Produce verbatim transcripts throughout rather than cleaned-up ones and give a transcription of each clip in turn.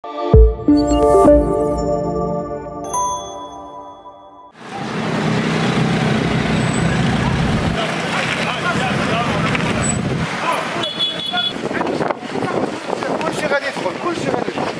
كلشي غادي يدخل، كلشي غادي يدخل.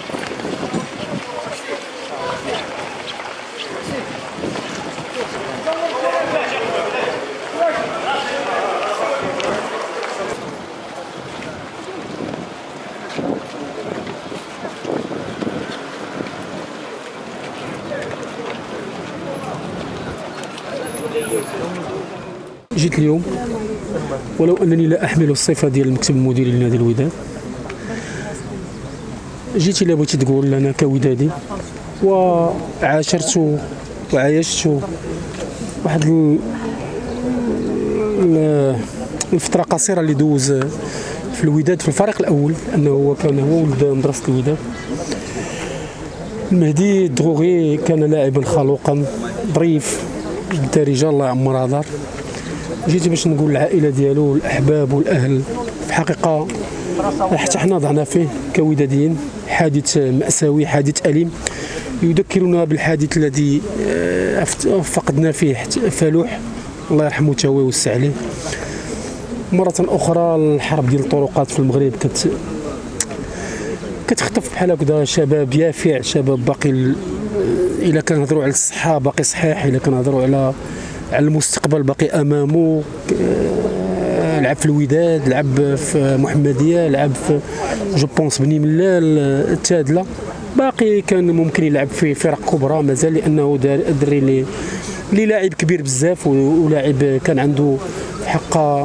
جيت اليوم ولو انني لا احمل الصفه ديال المكتب المديري لنادي الوداد. جيت الا بغيتي تقول انا كودادي وعاشرت وعايشت واحد الفتره قصيره اللي دوز في الوداد في الفريق الاول، انه هو كان هو ولد مدرسه الوداد. المهدي الدغوغي كان لاعبا خلوقا ظريف جدا، رجال الله يعمرها دار. جيت باش نقول العائله ديالو الاحباب والاهل في حقيقه حتى حنا ضعنا فيه كوداديين. حادث مأساوي، حادث أليم يذكرنا بالحادث الذي فقدنا فيه فالوح، الله يرحمه تا هو ويوسع عليه. مرة أخرى الحرب ديال الطرقات في المغرب كت كتخطف بحال هكذا شباب يافع، شباب باقي ال... إلا كنهضروا على الصحة باقي صحيح، إلا كنهضروا على على المستقبل باقي أمامه. لعب في الوداد، لعب في محمديه، لعب في جو بونس بني ملال، التادله، باقي كان ممكن يلعب في فرق كبرى مازال، لانه دري اللي اللي لاعب كبير بزاف ولاعب كان عنده حق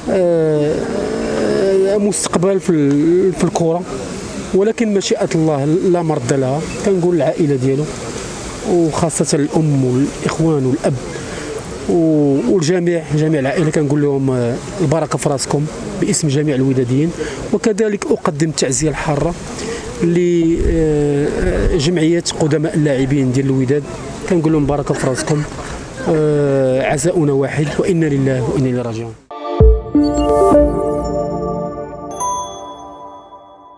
مستقبل في في الكره. ولكن مشيئه الله لا مرد لها. كنقول العائله ديالو وخاصه الام والاخوان والاب والجميع جميع العائله كنقول لهم البركه في راسكم باسم جميع الوداديين. وكذلك اقدم التعزيه الحاره لجمعيه قدماء اللاعبين ديال الوداد، كنقول لهم بركه في راسكم. عزاؤنا واحد، وانا لله وانا اليه راجعون.